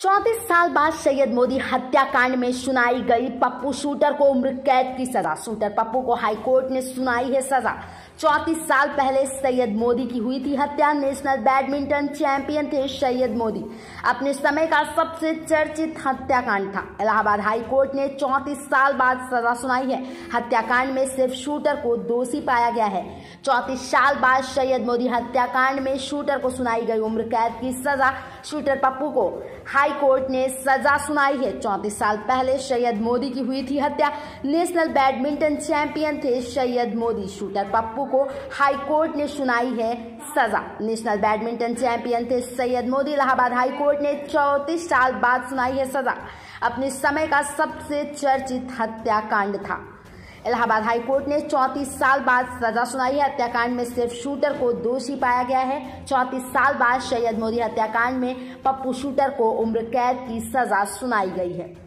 34 साल बाद सैयद मोदी हत्याकांड में सुनाई गई पप्पू शूटर को उम्र कैद की सजा। शूटर पप्पू को हाईकोर्ट ने सुनाई है सजा। 34 साल पहले सैयद मोदी की हुई थी हत्या। नेशनल बैडमिंटन चैंपियन थे सैयद मोदी। अपने समय का सबसे चर्चित हत्याकांड था। इलाहाबाद हाई कोर्ट ने 34 साल बाद सजा सुनाई है। हत्याकांड में सिर्फ शूटर को दोषी पाया गया है। 34 साल बाद सैयद मोदी हत्याकांड में शूटर को सुनाई गई उम्र कैद की सजा। शूटर पप्पू को हाई कोर्ट ने सजा सुनाई है। 34 साल पहले सैयद मोदी की हुई थी हत्या। नेशनल बैडमिंटन चैंपियन थे सैयद मोदी। शूटर पप्पू को हाई कोर्ट ने सुनाई है सजा। नेशनल बैडमिंटन चैंपियन थे सैयद मोदी। इलाहाबाद हाई कोर्ट ने 34 साल बाद सुनाई है सजा। अपने समय का सबसे चर्चित हत्याकांड था। इलाहाबाद हाई कोर्ट ने 34 साल बाद सजा सुनाई है। हत्याकांड में सिर्फ शूटर को दोषी पाया गया है। 34 साल बाद सैयद मोदी हत्याकांड में पप्पू शूटर को उम्र कैद की सजा सुनाई गई है।